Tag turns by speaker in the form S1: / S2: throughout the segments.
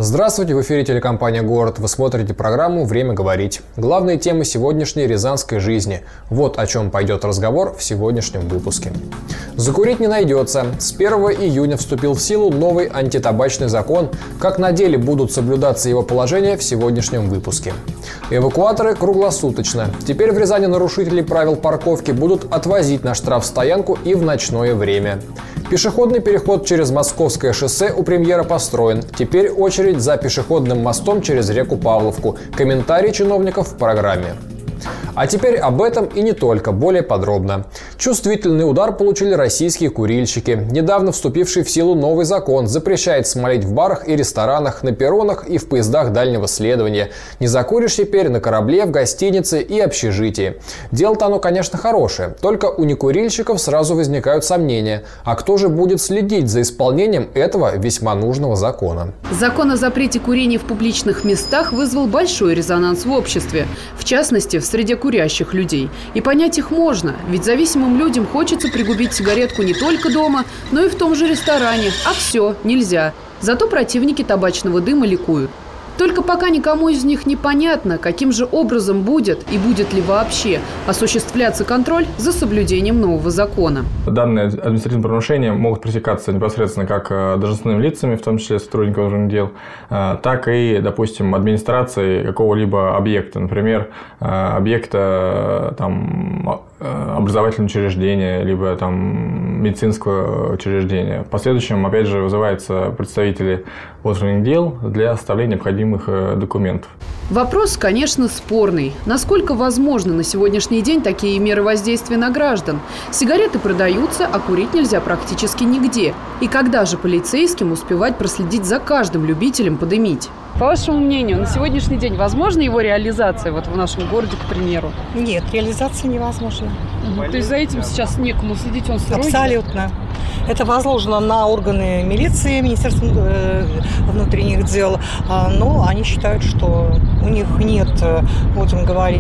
S1: Здравствуйте, в эфире телекомпания «Город». Вы смотрите программу «Время говорить». Главные темы сегодняшней рязанской жизни. Вот о чем пойдет разговор в сегодняшнем выпуске. Закурить не найдется. С 1 июня вступил в силу новый антитабачный закон. Как на деле будут соблюдаться его положения в сегодняшнем выпуске. Эвакуаторы круглосуточно. Теперь в Рязани нарушители правил парковки будут отвозить на штрафстоянку и в ночное время. Пешеходный переход через Московское шоссе у премьера построен. Теперь очередь за пешеходным мостом через реку Павловку. Комментарии чиновников в программе. А теперь об этом и не только, более подробно. Чувствительный удар получили российские курильщики. Недавно вступивший в силу новый закон запрещает смолить в барах и ресторанах, на перронах и в поездах дальнего следования. Не закуришь теперь на корабле, в гостинице и общежитии. Дело-то оно, конечно, хорошее, только у некурильщиков сразу возникают сомнения. А кто же будет следить за исполнением этого весьма нужного закона?
S2: Закон о запрете курения в публичных местах вызвал большой резонанс в обществе. В частности, в среде курящих людей. И понять их можно, ведь зависимым людям хочется пригубить сигаретку не только дома, но и в том же ресторане. А все, нельзя. Зато противники табачного дыма ликуют. Только пока никому из них не понятно, каким же образом будет и будет ли вообще осуществляться контроль за соблюдением нового закона.
S3: Данные административные правонарушения могут пресекаться непосредственно как должностными лицами, в том числе сотрудников внутренних дел, так и, допустим, администрацией какого-либо объекта, например, объекта образовательного учреждения, либо медицинского учреждения. В последующем, опять же, вызываются представители внутренних дел для составления необходимых документов.
S2: Вопрос, конечно, спорный. Насколько возможны на сегодняшний день такие меры воздействия на граждан? Сигареты продаются, а курить нельзя практически нигде. И когда же полицейским успевать проследить за каждым любителем подымить? По вашему мнению, на сегодняшний день возможна его реализация в нашем городе, к примеру?
S4: Нет, реализация невозможна.
S2: То есть за этим сейчас некому следить, он строгий?
S4: Абсолютно. Это возложено на органы милиции, Министерства внутренних дел, но они считают, что у них нет, будем говорить,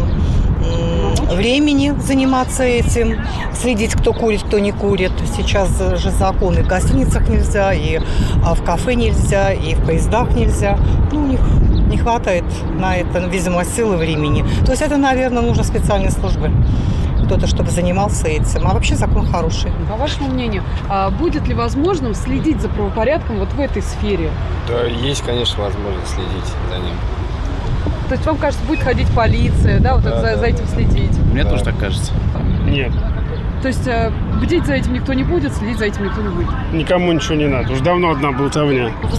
S4: времени заниматься этим, следить, кто курит, кто не курит. Сейчас же законы в гостиницах нельзя, и в кафе нельзя, и в поездах нельзя. У них не хватает на это, видимо, сил и времени. То есть это, наверное, нужно специальные службы. Кто-то, чтобы занимался этим. А вообще закон хороший.
S2: По вашему мнению, будет ли возможным следить за правопорядком в этой сфере?
S5: Да, есть, конечно, возможность следить за ним.
S2: То есть вам кажется, будет ходить полиция, за этим следить?
S6: Мне тоже так кажется.
S7: Нет.
S2: То есть бдить за этим никто не будет, следить за этим никто не будет?
S7: Никому ничего не надо. Уж давно одна болтовня.
S8: Вы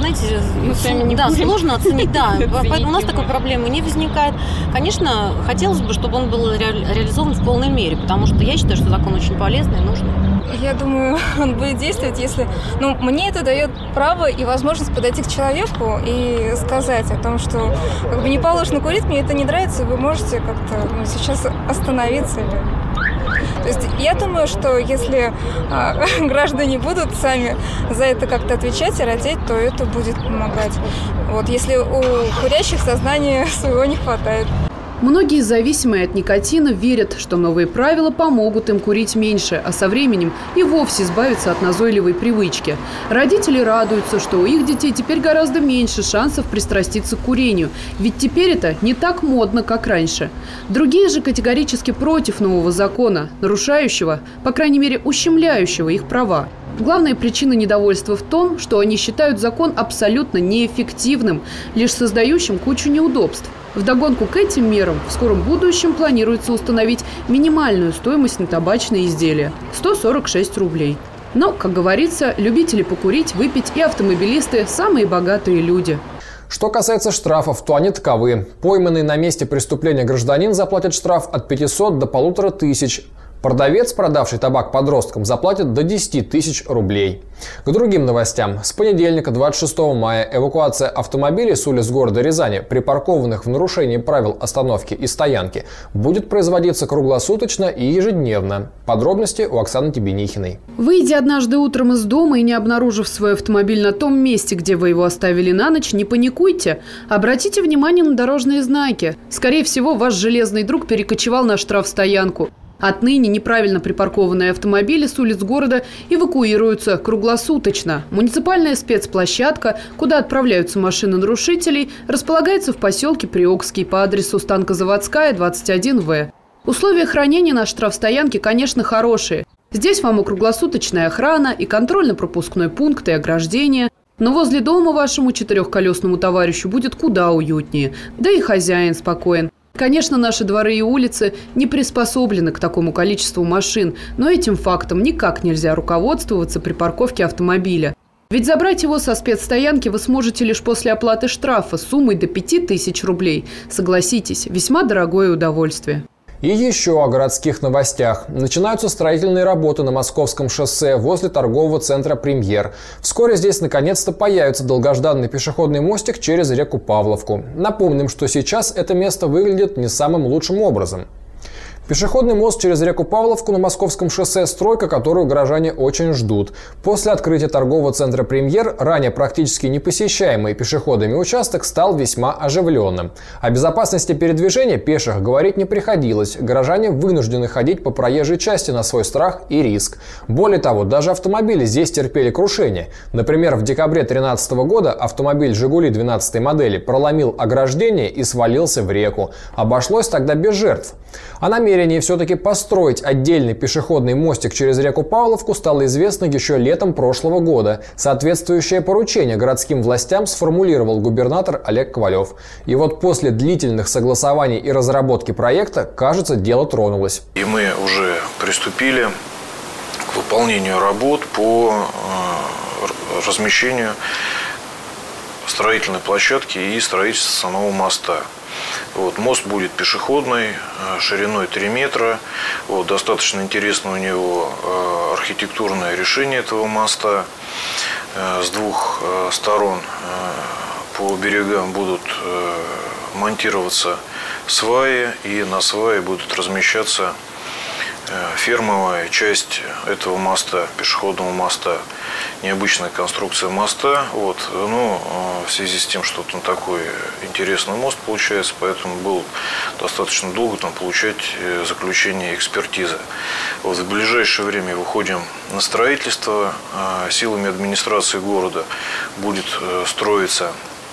S8: знаете, сложно оценить, да. Поэтому у нас такой проблемы не возникает. Конечно, хотелось бы, чтобы он был реализован в полной мере, потому что я считаю, что закон очень полезный и нужный.
S9: Я думаю, он будет действовать, если... мне это дает право и возможность подойти к человеку и сказать о том, что не положено курить, мне это не нравится, вы можете как-то сейчас остановиться или... То есть я думаю, что если граждане будут сами за это как-то отвечать и родить, то это будет помогать. Если у курящих сознания своего не хватает.
S2: Многие зависимые от никотина верят, что новые правила помогут им курить меньше, а со временем и вовсе избавиться от назойливой привычки. Родители радуются, что у их детей теперь гораздо меньше шансов пристраститься к курению, ведь теперь это не так модно, как раньше. Другие же категорически против нового закона, нарушающего, по крайней мере, ущемляющего их права. Главная причина недовольства в том, что они считают закон абсолютно неэффективным, лишь создающим кучу неудобств. Вдогонку к этим мерам в скором будущем планируется установить минимальную стоимость на табачные изделия – 146 рублей. Но, как говорится, любители покурить, выпить и автомобилисты – самые богатые люди.
S1: Что касается штрафов, то они таковы. Пойманный на месте преступления гражданин заплатит штраф от 500 до 1500. Продавец, продавший табак подросткам, заплатит до 10 тысяч рублей. К другим новостям. С понедельника, 26 мая, эвакуация автомобилей с улиц города Рязани, припаркованных в нарушении правил остановки и стоянки, будет производиться круглосуточно и ежедневно. Подробности у Оксаны Тебенихиной.
S2: Выйдя однажды утром из дома и не обнаружив свой автомобиль на том месте, где вы его оставили на ночь, не паникуйте. Обратите внимание на дорожные знаки. Скорее всего, ваш железный друг перекочевал на штрафстоянку. Отныне неправильно припаркованные автомобили с улиц города эвакуируются круглосуточно. Муниципальная спецплощадка, куда отправляются машины нарушителей, располагается в поселке Приокский по адресу Станкозаводская, 21В. Условия хранения на штрафстоянке, конечно, хорошие. Здесь вам и круглосуточная охрана, и контрольно-пропускной пункт, и ограждение. Но возле дома вашему четырехколесному товарищу будет куда уютнее. Да и хозяин спокоен. Конечно, наши дворы и улицы не приспособлены к такому количеству машин, но этим фактом никак нельзя руководствоваться при парковке автомобиля. Ведь забрать его со спецстоянки вы сможете лишь после оплаты штрафа суммой до 5000 рублей. Согласитесь, весьма дорогое удовольствие.
S1: И еще о городских новостях. Начинаются строительные работы на Московском шоссе возле торгового центра «Премьер». Вскоре здесь наконец-то появится долгожданный пешеходный мостик через реку Павловку. Напомним, что сейчас это место выглядит не самым лучшим образом. Пешеходный мост через реку Павловку на Московском шоссе – стройка, которую горожане очень ждут. После открытия торгового центра «Премьер» ранее практически непосещаемый пешеходами участок стал весьма оживленным. О безопасности передвижения пеших говорить не приходилось. Горожане вынуждены ходить по проезжей части на свой страх и риск. Более того, даже автомобили здесь терпели крушение. Например, в декабре 2013 года автомобиль «Жигули» 12-й модели проломил ограждение и свалился в реку. Обошлось тогда без жертв. О намерении все-таки построить отдельный пешеходный мостик через реку Павловку стало известно еще летом прошлого года. Соответствующее поручение городским властям сформулировал губернатор Олег Ковалев. И вот после длительных согласований и разработки проекта, кажется, дело тронулось.
S6: И мы уже приступили к выполнению работ по размещению строительной площадки и строительству самого моста. Вот, мост будет пешеходный, шириной 3 метра. Вот, достаточно интересно у него архитектурное решение этого моста. С двух сторон по берегам будут монтироваться сваи, и на сваи будут размещаться фермовая часть этого моста, пешеходного моста. Необычная конструкция моста. Вот. Ну, в связи с тем, что он такой интересный мост получается, поэтому был достаточно долго там получать заключение экспертизы. Вот. В ближайшее время выходим на строительство. Силами администрации города будет строиться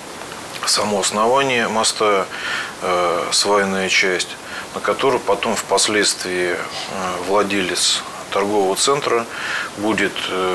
S6: само основание моста, свайная часть, на которую потом впоследствии владелец торгового центра будет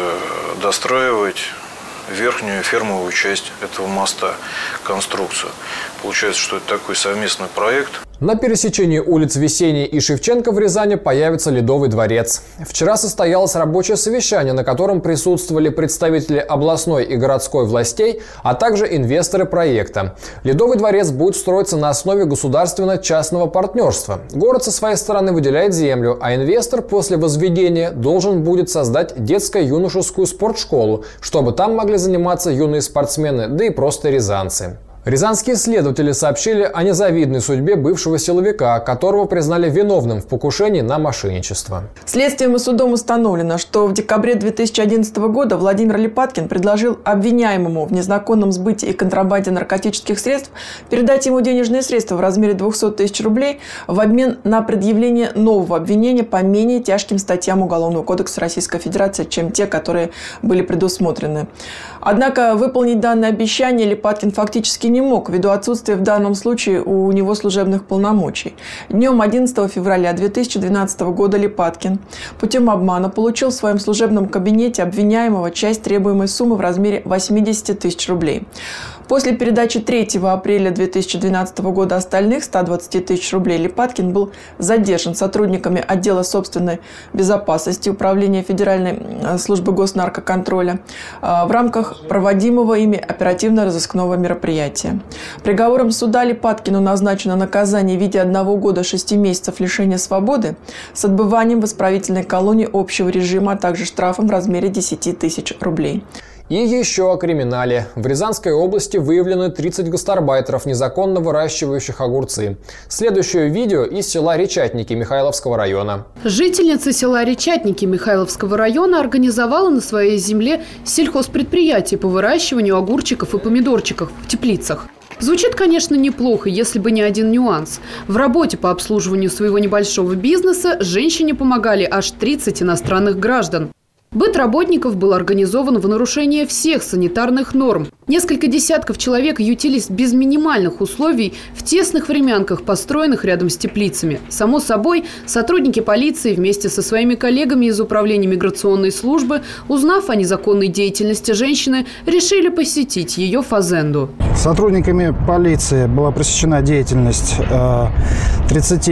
S6: достраивать верхнюю фермовую часть этого моста, конструкцию. Получается, что это такой совместный проект.
S1: На пересечении улиц Весенней и Шевченко в Рязани появится Ледовый дворец. Вчера состоялось рабочее совещание, на котором присутствовали представители областной и городской властей, а также инвесторы проекта. Ледовый дворец будет строиться на основе государственно-частного партнерства. Город со своей стороны выделяет землю, а инвестор после возведения должен будет создать детско-юношескую спортшколу, чтобы там могли заниматься юные спортсмены, да и просто рязанцы. Рязанские следователи сообщили о незавидной судьбе бывшего силовика, которого признали виновным в покушении на мошенничество.
S10: Следствием и судом установлено, что в декабре 2011 года Владимир Липаткин предложил обвиняемому в незаконном сбытии и контрабанде наркотических средств передать ему денежные средства в размере 200 тысяч рублей в обмен на предъявление нового обвинения по менее тяжким статьям Уголовного кодекса Российской Федерации, чем те, которые были предусмотрены. Однако выполнить данное обещание Липаткин фактически не мог, ввиду отсутствия в данном случае у него служебных полномочий. Днем 11 февраля 2012 года Липаткин путем обмана получил в своем служебном кабинете обвиняемого часть требуемой суммы в размере 80 тысяч рублей. После передачи 3 апреля 2012 года остальных 120 тысяч рублей Липаткин был задержан сотрудниками отдела собственной безопасности Управления Федеральной службы госнаркоконтроля в рамках проводимого ими оперативно-розыскного мероприятия. Приговором суда Липаткину назначено наказание в виде 1 года 6 месяцев лишения свободы с отбыванием в исправительной колонии общего режима, а также штрафом в размере 10 тысяч рублей.
S1: И еще о криминале. В Рязанской области выявлены 30 гастарбайтеров, незаконно выращивающих огурцы. Следующее видео из села Речатники Михайловского района.
S2: Жительница села Речатники Михайловского района организовала на своей земле сельхозпредприятие по выращиванию огурчиков и помидорчиков в теплицах. Звучит, конечно, неплохо, если бы не один нюанс. В работе по обслуживанию своего небольшого бизнеса женщине помогали аж 30 иностранных граждан. Быт работников был организован в нарушение всех санитарных норм. Несколько десятков человек ютились без минимальных условий в тесных времянках, построенных рядом с теплицами. Само собой, сотрудники полиции вместе со своими коллегами из Управления миграционной службы, узнав о незаконной деятельности женщины, решили посетить ее фазенду.
S11: Сотрудниками полиции была пресечена деятельность 30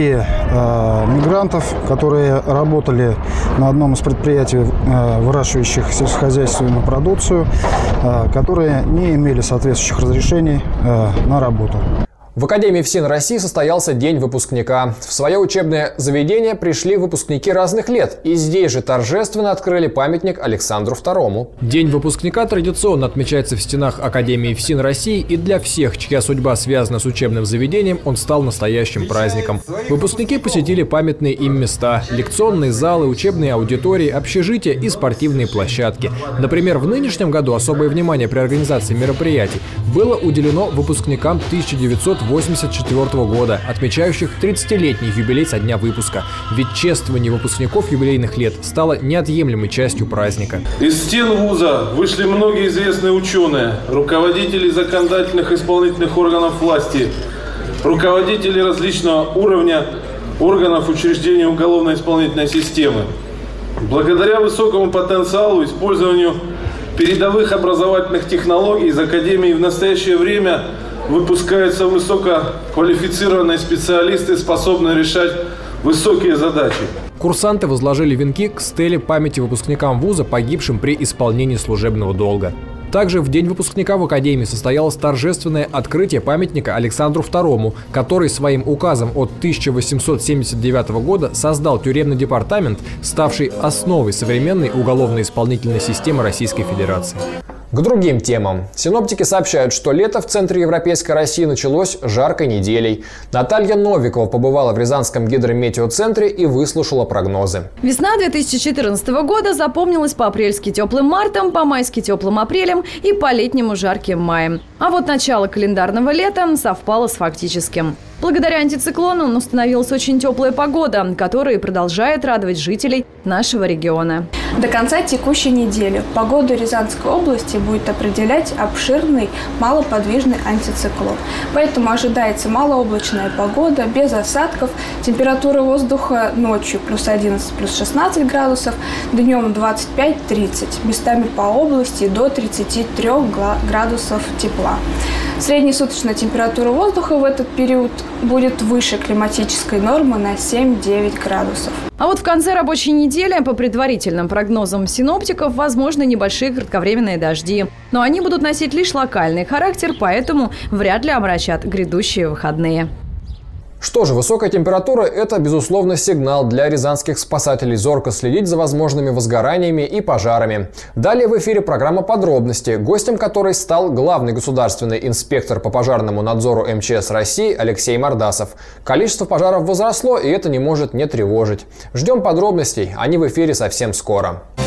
S11: мигрантов, которые работали на одном из предприятий, выращивающих сельскохозяйственную продукцию, которые не имели соответствующих разрешений на работу.
S1: В Академии ФСИН России состоялся День выпускника. В свое учебное заведение пришли выпускники разных лет. И здесь же торжественно открыли памятник Александру II. День выпускника традиционно отмечается в стенах Академии ФСИН России. И для всех, чья судьба связана с учебным заведением, он стал настоящим праздником. Выпускники посетили памятные им места – лекционные залы, учебные аудитории, общежития и спортивные площадки. Например, в нынешнем году особое внимание при организации мероприятий было уделено выпускникам 1984 года, отмечающих 30-летний юбилей со дня выпуска. Ведь чествование выпускников юбилейных лет стало неотъемлемой частью праздника.
S12: Из стен вуза вышли многие известные ученые, руководители законодательных и исполнительных органов власти, руководители различного уровня органов учреждений уголовно-исполнительной системы. Благодаря высокому потенциалу использованию передовых образовательных технологий из Академии в настоящее время выпускаются высококвалифицированные специалисты, способные решать высокие задачи.
S1: Курсанты возложили венки к стеле памяти выпускникам вуза, погибшим при исполнении служебного долга. Также в день выпускника в Академии состоялось торжественное открытие памятника Александру II, который своим указом от 1879 года создал тюремный департамент, ставший основой современной уголовно-исполнительной системы Российской Федерации. К другим темам. Синоптики сообщают, что лето в центре Европейской России началось жаркой неделей. Наталья Новикова побывала в Рязанском гидрометеоцентре и выслушала прогнозы.
S13: Весна 2014 года запомнилась по-апрельски теплым мартом, по-майски теплым апрелем и по-летнему жарким маем. А вот начало календарного лета совпало с фактическим. Благодаря антициклону установилась очень теплая погода, которая продолжает радовать жителей нашего региона.
S14: До конца текущей недели погоду Рязанской области будет определять обширный малоподвижный антициклон. Поэтому ожидается малооблачная погода, без осадков. Температура воздуха ночью плюс 11, плюс 16 градусов, днем 25-30. Местами по области до 33 градусов тепла. Среднесуточная температура воздуха в этот период будет выше климатической нормы на 7-9 градусов.
S13: А вот в конце рабочей недели, по предварительным прогнозам синоптиков, возможны небольшие кратковременные дожди. Но они будут носить лишь локальный характер, поэтому вряд ли омрачат грядущие выходные.
S1: Что же, высокая температура – это, безусловно, сигнал для рязанских спасателей зорко следить за возможными возгораниями и пожарами. Далее в эфире программа «Подробности», гостем которой стал главный государственный инспектор по пожарному надзору МЧС России Алексей Мордасов. Количество пожаров возросло, и это не может не тревожить. Ждем подробностей, они в эфире совсем скоро.